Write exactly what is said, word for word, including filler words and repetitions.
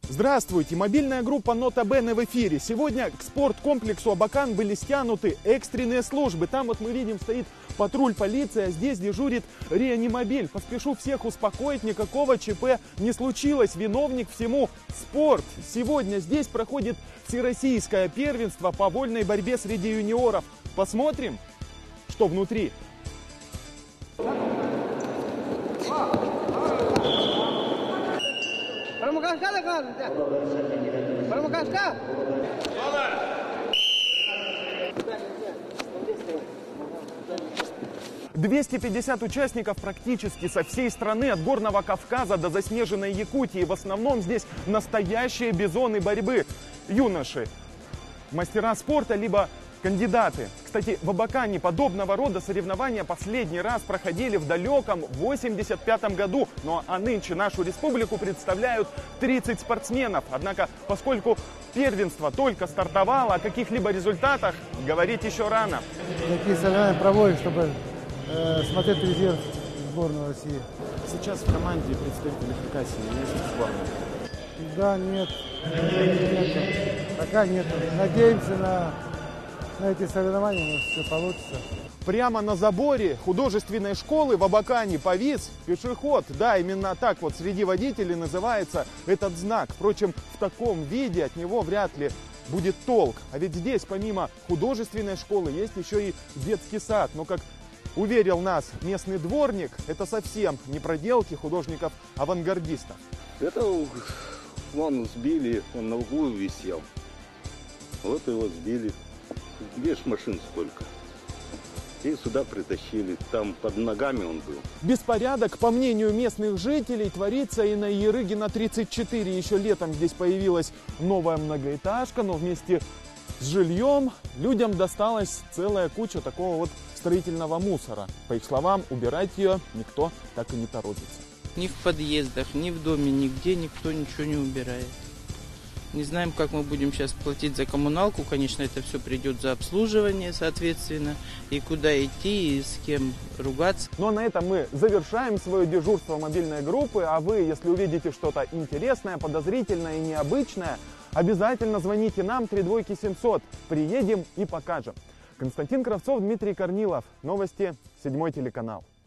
Здравствуйте! Мобильная группа Нота Бене в эфире. Сегодня к спорткомплексу Абакан были стянуты экстренные службы. Там вот мы видим, стоит патруль полиции, а здесь дежурит реанимобиль. Поспешу всех успокоить, никакого ЧП не случилось. Виновник всему спорт. Сегодня здесь проходит всероссийское первенство по вольной борьбе среди юниоров. Посмотрим, что внутри. двести пятьдесят участников практически со всей страны, от Горного Кавказа до заснеженной Якутии. В основном здесь настоящие бизоны борьбы. Юноши, мастера спорта, либо кандидаты. Кстати, в Абакане подобного рода соревнования последний раз проходили в далеком восемьдесят пятом году. Ну а нынче нашу республику представляют тридцать спортсменов. Однако, поскольку первенство только стартовало, о каких-либо результатах говорить еще рано. Такие соревнования проводят, чтобы э, смотреть резерв сборной России. Сейчас в команде представители Хакасии есть сборная? Да, нет. нет. Пока нет. Надеемся на... На эти соревнования, может, все получится. Прямо на заборе художественной школы в Абакане повис пешеход. Да, именно так вот среди водителей называется этот знак. Впрочем, в таком виде от него вряд ли будет толк. А ведь здесь, помимо художественной школы, есть еще и детский сад. Но, как уверил нас местный дворник, это совсем не проделки художников-авангардистов. Это вон сбили, он на углу висел. Вот его сбили. Видишь, машин сколько. И сюда притащили. Там под ногами он был. Беспорядок, по мнению местных жителей, творится и на Ерыгина тридцать четыре. Еще летом здесь появилась новая многоэтажка, но вместе с жильем людям досталась целая куча такого вот строительного мусора. По их словам, убирать ее никто так и не торопится. Ни в подъездах, ни в доме, нигде никто ничего не убирает. Не знаем, как мы будем сейчас платить за коммуналку. Конечно, это все придет за обслуживание, соответственно. И куда идти, и с кем ругаться. Ну а на этом мы завершаем свое дежурство мобильной группы. А вы, если увидите что-то интересное, подозрительное и необычное, обязательно звоните нам три двойки семьсот. Приедем и покажем. Константин Кравцов, Дмитрий Корнилов. Новости, седьмой телеканал.